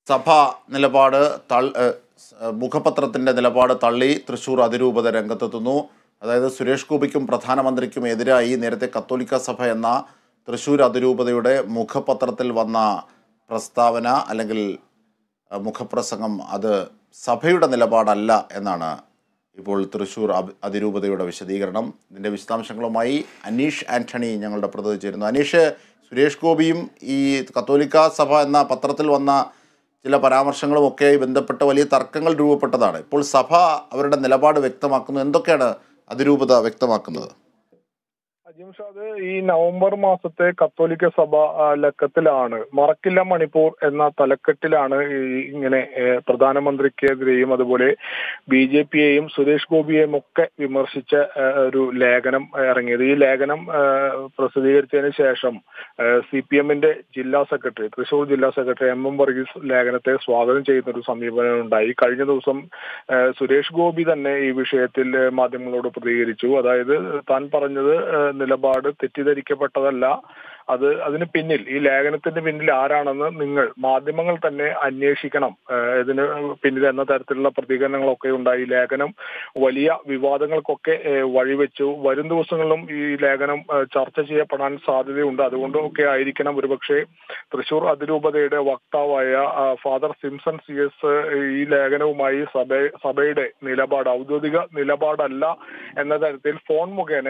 സഭ നിലപാട് മുഖപത്രത്തിൻ്റെ നിലപാട് തള്ളി തൃശ്ശൂർ അതിരൂപത രംഗത്തെത്തുന്നു. അതായത് സുരേഷ് ഗോപിക്കും പ്രധാനമന്ത്രിക്കും എതിരായി നേരത്തെ കത്തോലിക്ക സഭ എന്ന തൃശ്ശൂർ അതിരൂപതയുടെ മുഖപത്രത്തിൽ വന്ന പ്രസ്താവന അല്ലെങ്കിൽ മുഖപ്രസംഗം അത് സഭയുടെ നിലപാടല്ല എന്നാണ് ഇപ്പോൾ തൃശ്ശൂർ അതിരൂപതയുടെ വിശദീകരണം. ഇതിൻ്റെ വിശദാംശങ്ങളുമായി അനീഷ് ആൻ്റണി ഞങ്ങളുടെ പ്രതിനിധി ചേരുന്നു. അനീഷ്, സുരേഷ് ഗോപിയും ഈ കത്തോലിക്ക സഭ എന്ന പത്രത്തിൽ വന്ന ചില പരാമർശങ്ങളുമൊക്കെയായി ബന്ധപ്പെട്ട വലിയ തർക്കങ്ങൾ രൂപപ്പെട്ടതാണ്. ഇപ്പോൾ സഭ അവരുടെ നിലപാട് വ്യക്തമാക്കുന്നു. എന്തൊക്കെയാണ് അതിരൂപത വ്യക്തമാക്കുന്നത്? അജിംഷാദ്, ഈ നവംബർ മാസത്തെ കത്തോലിക്ക സഭ ലക്കത്തിലാണ് മറക്കില്ല മണിപ്പൂർ എന്ന തലക്കെട്ടിലാണ് ഇങ്ങനെ പ്രധാനമന്ത്രിക്കെതിരെയും അതുപോലെ BJPയെയും സുരേഷ് ഗോപിയെയും ഒക്കെ വിമർശിച്ച ഒരു ലേഖനം ഇറങ്ങിയത്. ഈ ലേഖനം പ്രസിദ്ധീകരിച്ചതിന് ശേഷം CPMന്റെ ജില്ലാ സെക്രട്ടറി, തൃശൂർ ജില്ലാ സെക്രട്ടറി MM വർഗീസ് ലേഖനത്തെ സ്വാഗതം ചെയ്യുന്ന ഒരു സമീപനം ഉണ്ടായി. കഴിഞ്ഞ ദിവസം സുരേഷ് ഗോപി തന്നെ ഈ വിഷയത്തിൽ മാധ്യമങ്ങളോട് പ്രതികരിച്ചു. അതായത് താൻ പറഞ്ഞത് നിലപാട് തെറ്റിദ്ധരിക്കപ്പെട്ടതല്ല, അതിന് പിന്നിൽ, ഈ ലേഖനത്തിന് പിന്നിൽ ആരാണെന്ന് നിങ്ങൾ മാധ്യമങ്ങൾ തന്നെ അന്വേഷിക്കണം, ഇതിന് പിന്നിൽ എന്ന തരത്തിലുള്ള പ്രതികരണങ്ങളൊക്കെ ഉണ്ടായി. ലേഖനം വലിയ വിവാദങ്ങൾക്കൊക്കെ വഴിവെച്ചു. വരും ദിവസങ്ങളിലും ഈ ലേഖനം ചർച്ച ചെയ്യപ്പെടാൻ സാധ്യതയുണ്ട്. അതുകൊണ്ടൊക്കെ ആയിരിക്കണം ഒരുപക്ഷെ തൃശൂർ അതിരൂപതയുടെ വക്താവായ ഫാദർ സിംസൺ CS ഈ ലേഖനവുമായി സഭയുടെ നിലപാട് ഔദ്യോഗിക നിലപാടല്ല എന്ന തരത്തിൽ ഫോൺ മുഖേന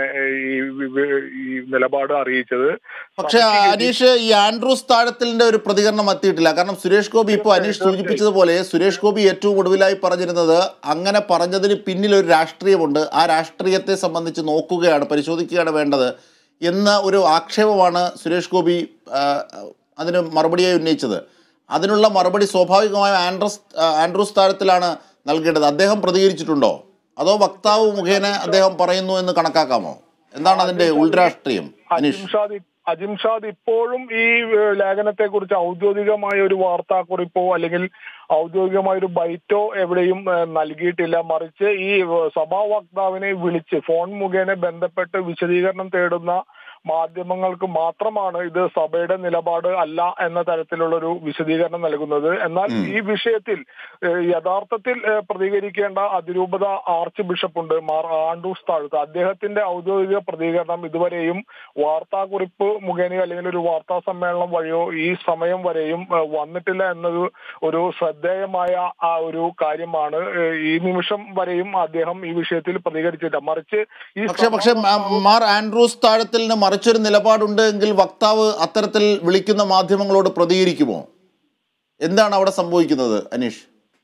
ഈ നിലപാട് അറിയിച്ചത്. പക്ഷെ അനീഷ്, ഈ ആൻഡ്രൂസ് താഴത്തിലിന്റെ ഒരു പ്രതികരണം എത്തിയിട്ടില്ല. കാരണം സുരേഷ് ഗോപി, ഇപ്പോൾ അനീഷ് സൂചിപ്പിച്ചതുപോലെ, സുരേഷ് ഗോപി ഏറ്റവും ഒടുവിലായി പറഞ്ഞിരുന്നത് അങ്ങനെ പറഞ്ഞതിന് പിന്നിൽ ഒരു രാഷ്ട്രീയമുണ്ട്, ആ രാഷ്ട്രീയത്തെ സംബന്ധിച്ച് നോക്കുകയാണ്, പരിശോധിക്കുകയാണ് വേണ്ടത് എന്ന ഒരു ആക്ഷേപമാണ് സുരേഷ് ഗോപി അതിന് മറുപടിയായി ഉന്നയിച്ചത്. അതിനുള്ള മറുപടി സ്വാഭാവികമായും ആൻഡ്രൂസ് താഴത്തിലാണ് നൽകേണ്ടത്. അദ്ദേഹം പ്രതികരിച്ചിട്ടുണ്ടോ, അതോ വക്താവ് മുഖേന അദ്ദേഹം പറയുന്നു എന്ന് കണക്കാക്കാമോ? എന്താണ് അതിന്റെ ഉൾരാഷ്ട്രീയം അനീഷ്? അജിംഷാദ്, ഇപ്പോഴും ഈ ലേഖനത്തെ കുറിച്ച് ഔദ്യോഗികമായ ഒരു വാർത്താക്കുറിപ്പോ അല്ലെങ്കിൽ ഔദ്യോഗികമായ ഒരു ബൈറ്റോ എവിടെയും നൽകിയിട്ടില്ല. മറിച്ച് ഈ സഭാ വക്താവിനെ വിളിച്ച് ഫോൺ മുഖേന ബന്ധപ്പെട്ട് വിശദീകരണം തേടുന്ന മാധ്യമങ്ങൾക്ക് മാത്രമാണ് ഇത് സഭയുടെ നിലപാട് അല്ല എന്ന തരത്തിലുള്ള ഒരു വിശദീകരണം നൽകുന്നത്. എന്നാൽ ഈ വിഷയത്തിൽ യഥാർത്ഥത്തിൽ പ്രതികരിക്കേണ്ട അതിരൂപത ആർച്ച് ബിഷപ്പുണ്ട്, മാർ ആൻഡ്രൂസ് താഴത്ത്. അദ്ദേഹത്തിന്റെ ഔദ്യോഗിക പ്രതികരണം ഇതുവരെയും വാർത്താക്കുറിപ്പ് മുഖേനയോ അല്ലെങ്കിൽ ഒരു വാർത്താ സമ്മേളനം വഴിയോ ഈ സമയം വരെയും വന്നിട്ടില്ല എന്നത് ഒരു ശ്രദ്ധേയമായ ഒരു കാര്യമാണ്. ഈ നിമിഷം വരെയും അദ്ദേഹം ഈ വിഷയത്തിൽ പ്രതികരിച്ചില്ല. മറിച്ച് പക്ഷേ മാർ ആൻഡ്രൂസ് താഴത്തിന് മറിച്ചൊരു നിലപാടുണ്ട് എങ്കിൽ വക്താവ് അത്തരത്തിൽ വിളിക്കുന്ന മാധ്യമങ്ങളോട് പ്രതികരിക്കുമോ? എന്താണ് അവിടെ സംഭവിക്കുന്നത് അനീഷ്?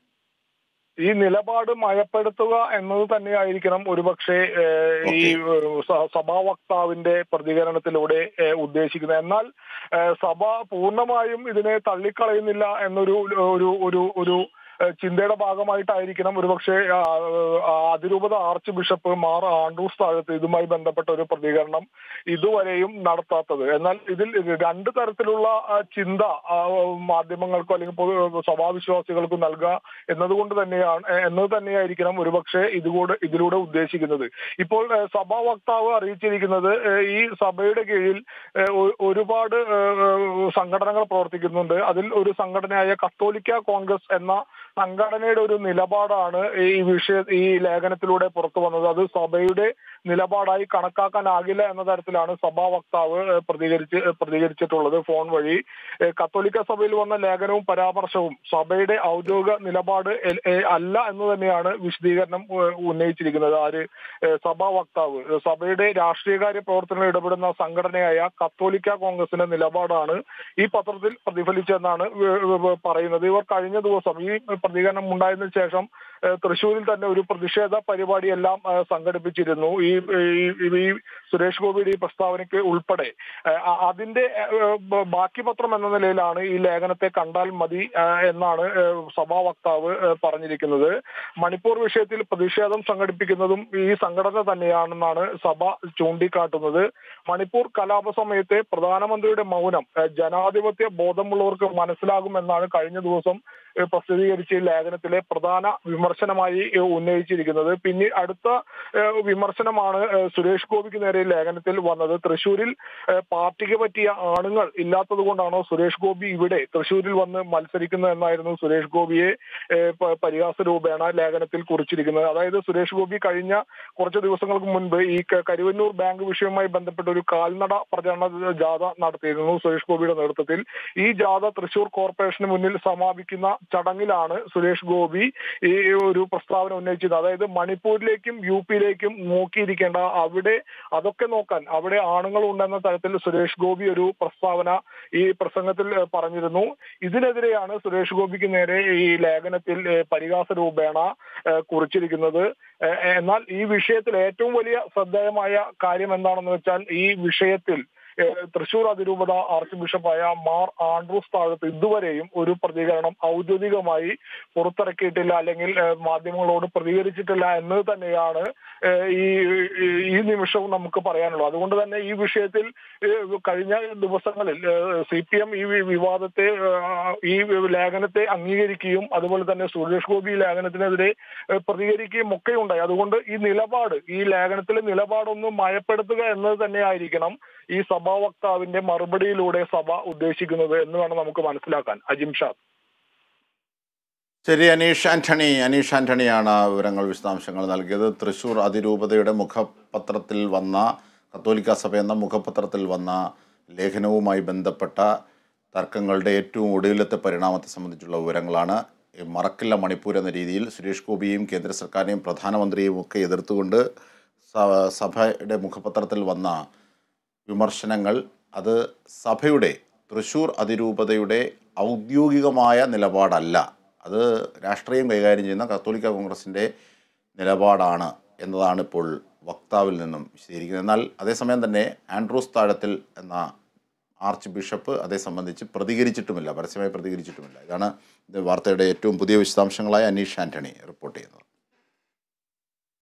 ഈ നിലപാട് മയപ്പെടുത്തുക എന്നത് തന്നെയായിരിക്കണം ഒരുപക്ഷെ ഈ സഭാ വക്താവിന്റെ പ്രതികരണത്തിലൂടെ ഉദ്ദേശിക്കുന്നത്. എന്നാൽ സഭ പൂർണ്ണമായും ഇതിനെ തള്ളിക്കളയുന്നില്ല എന്നൊരു ചിന്തയുടെ ഭാഗമായിട്ടായിരിക്കണം ഒരുപക്ഷെ അതിരൂപത ആർച്ച് ബിഷപ്പ് മാർ ആൻഡ്രൂസ് താഴത്ത് ഇതുമായി ബന്ധപ്പെട്ട ഒരു പ്രതികരണം ഇതുവരെയും നടത്താത്തത്. എന്നാൽ ഇതിൽ രണ്ട് തരത്തിലുള്ള ചിന്ത മാധ്യമങ്ങൾക്കോ അല്ലെങ്കിൽ സഭാവിശ്വാസികൾക്കോ നൽകുക എന്നത് തന്നെയായിരിക്കണം ഒരുപക്ഷെ ഇതിലൂടെ ഉദ്ദേശിക്കുന്നത്. ഇപ്പോൾ സഭാ വക്താവ് അറിയിച്ചിരിക്കുന്നത് ഈ സഭയുടെ കീഴിൽ ഒരുപാട് സംഘടനകൾ പ്രവർത്തിക്കുന്നുണ്ട്. അതിൽ ഒരു സംഘടനയായ കത്തോലിക്ക കോൺഗ്രസ് എന്ന സംഘടനയുടെ ഒരു നിലപാടാണ് ഈ ലേഖനത്തിലൂടെ പുറത്തു വന്നത്. അത് സഭയുടെ നിലപാടായി കണക്കാക്കാനാകില്ല എന്ന തരത്തിലാണ് സഭാ വക്താവ് പ്രതികരിച്ചിട്ടുള്ളത് ഫോൺ വഴി. കത്തോലിക്ക സഭയിൽ വന്ന ലേഖനവും പരാമർശവും സഭയുടെ ഔദ്യോഗിക നിലപാട് അല്ല എന്ന് തന്നെയാണ് വിശദീകരണം ഉന്നയിച്ചിരിക്കുന്നത്. സഭാ വക്താവ് സഭയുടെ രാഷ്ട്രീയകാര്യ പ്രവർത്തനങ്ങളിൽ ഇടപെടുന്ന സംഘടനയായ കത്തോലിക്ക കോൺഗ്രസിന്റെ നിലപാടാണ് ഈ പത്രത്തിൽ പ്രതിഫലിച്ചെന്നാണ് പറയുന്നത്. ഇവർ കഴിഞ്ഞ ദിവസം ഈ പ്രതികരണം ഉണ്ടായതിനു ശേഷം തൃശ്ശൂരിൽ തന്നെ ഒരു പ്രതിഷേധ പരിപാടിയെല്ലാം സംഘടിപ്പിച്ചിരുന്നു. ഈ സുരേഷ് ഗോപിയുടെ ഈ പ്രസ്താവനയ്ക്ക് ഉൾപ്പെടെ അതിന്റെ ബാക്കി പത്രം എന്ന നിലയിലാണ് ഈ ലേഖനത്തെ കണ്ടാൽ മതി എന്നാണ് സഭാ വക്താവ് പറഞ്ഞിരിക്കുന്നത്. മണിപ്പൂർ വിഷയത്തിൽ പ്രതിഷേധം സംഘടിപ്പിക്കുന്നതും ഈ സംഘടന തന്നെയാണെന്നാണ് സഭ ചൂണ്ടിക്കാട്ടുന്നത്. മണിപ്പൂർ കലാപ സമയത്തെ പ്രധാനമന്ത്രിയുടെ മൗനം ജനാധിപത്യ ബോധമുള്ളവർക്ക് മനസ്സിലാകുമെന്നാണ് കഴിഞ്ഞ ദിവസം പ്രസിദ്ധീകരിച്ച ലേഖനത്തിലെ പ്രധാന വിമർശനം. വിമർശനമായി ഉന്നയിച്ചിരിക്കുന്നത്. പിന്നെ അടുത്ത വിമർശനമാണ് സുരേഷ് ഗോപിക്ക് നേരെ ലേഖനത്തിൽ വന്നത്. തൃശ്ശൂരിൽ പാർട്ടിക്ക് പറ്റിയ ആണുങ്ങൾ ഇല്ലാത്തത് കൊണ്ടാണോ സുരേഷ് ഗോപി ഇവിടെ തൃശ്ശൂരിൽ വന്ന് മത്സരിക്കുന്നത് എന്നായിരുന്നു സുരേഷ് ഗോപിയെ പരിഹാസ രൂപേണ ലേഖനത്തിൽ കുറിച്ചിരിക്കുന്നത്. അതായത് സുരേഷ് ഗോപി കഴിഞ്ഞ കുറച്ച് ദിവസങ്ങൾക്ക് മുൻപ് ഈ കരുവന്നൂർ ബാങ്ക് വിഷയവുമായി ബന്ധപ്പെട്ട ഒരു കാൽനട പ്രചരണ ജാഥ നടത്തിയിരുന്നു സുരേഷ് ഗോപിയുടെ നേതൃത്വത്തിൽ. ഈ ജാഥ തൃശൂർ കോർപ്പറേഷന് മുന്നിൽ സമാപിക്കുന്ന ചടങ്ങിലാണ് സുരേഷ് ഗോപി ഈ ഒരു പ്രസ്താവന ഉന്നയിച്ചത്. അതായത് മണിപ്പൂരിലേക്കും UP-യിലേക്കും നോക്കിയിരിക്കേണ്ട, അവിടെ അതൊക്കെ നോക്കാൻ അവിടെ ആണുങ്ങൾ ഉണ്ടെന്ന തരത്തിൽ സുരേഷ് ഗോപി ഒരു പ്രസ്താവന ഈ പ്രസംഗത്തിൽ പറഞ്ഞിരുന്നു. ഇതിനെതിരെയാണ് സുരേഷ് ഗോപിക്ക് നേരെ ഈ ലേഖനത്തിൽ പരിഹാസ രൂപേണ കുറിച്ചിരിക്കുന്നത്. എന്നാൽ ഈ വിഷയത്തിൽ ഏറ്റവും വലിയ ശ്രദ്ധേയമായ കാര്യം എന്താണെന്ന് വെച്ചാൽ, ഈ വിഷയത്തിൽ തൃശൂർ അതിരൂപത ആർച്ച് ബിഷപ്പായ മാർ ആൻഡ്രൂസ് താഴത്ത് ഇതുവരെയും ഒരു പ്രതികരണം ഔദ്യോഗികമായി പുറത്തിറക്കിയിട്ടില്ല, അല്ലെങ്കിൽ മാധ്യമങ്ങളോട് പ്രതികരിച്ചിട്ടില്ല എന്നത് തന്നെയാണ് ഈ നിമിഷവും നമുക്ക് പറയാനുള്ളത്. അതുകൊണ്ട് തന്നെ ഈ വിഷയത്തിൽ കഴിഞ്ഞ ദിവസങ്ങളിൽ CPM ഈ വിവാദത്തെ ഈ ലേഖനത്തെ അംഗീകരിക്കുകയും അതുപോലെ തന്നെ സുരേഷ് ഗോപി ലേഖനത്തിനെതിരെ പ്രതികരിക്കുകയും ഒക്കെ ഉണ്ടായി. അതുകൊണ്ട് ഈ ലേഖനത്തിലെ നിലപാടൊന്ന് മയപ്പെടുത്തുക എന്നത് തന്നെയായിരിക്കണം ഈ സഭാ വക്താവിന്റെ മറുപടിയിലൂടെ സഭ ഉദ്ദേശിക്കുന്നത് എന്ന് വേണം നമുക്ക് മനസ്സിലാക്കാൻ. അജിംഷാദ്. ശരി, അനീഷ് ആന്റണിയാണ് വിവരങ്ങൾ വിശദാംശങ്ങൾ നൽകിയത്. തൃശ്ശൂർ അതിരൂപതയുടെ മുഖപത്രത്തിൽ വന്ന കത്തോലിക്ക സഭ എന്ന മുഖപത്രത്തിൽ വന്ന ലേഖനവുമായി ബന്ധപ്പെട്ട തർക്കങ്ങളുടെ ഏറ്റവും ഒടുവിലത്തെ പരിണാമത്തെ സംബന്ധിച്ചുള്ള വിവരങ്ങളാണ്. മറക്കില്ല മണിപ്പൂർ എന്ന രീതിയിൽ സുരേഷ് ഗോപിയെയും കേന്ദ്ര സർക്കാരിനെയും പ്രധാനമന്ത്രിയെയും ഒക്കെ എതിർത്തുകൊണ്ട് സഭയുടെ മുഖപത്രത്തിൽ വന്ന വിമർശനങ്ങൾ അത് സഭയുടെ തൃശ്ശൂർ അതിരൂപതയുടെ ഔദ്യോഗികമായ നിലപാടല്ല, അത് രാഷ്ട്രീയം കൈകാര്യം ചെയ്യുന്ന കത്തോലിക്ക കോൺഗ്രസിൻ്റെ നിലപാടാണ് എന്നതാണ് ഇപ്പോൾ വക്താവിൽ നിന്നും വിശദീകരിക്കുന്നത്. എന്നാൽ അതേസമയം തന്നെ ആൻഡ്രൂസ് താഴത്തിൽ എന്ന ആർച്ച് ബിഷപ്പ് അതേ സംബന്ധിച്ച് പ്രതികരിച്ചിട്ടുമില്ല, പരസ്യമായി പ്രതികരിച്ചിട്ടുമില്ല. ഇതാണ് വാർത്തയുടെ ഏറ്റവും പുതിയ വിശദാംശങ്ങളായ അനീഷ് ആന്റണി റിപ്പോർട്ട് ചെയ്യുന്നത്.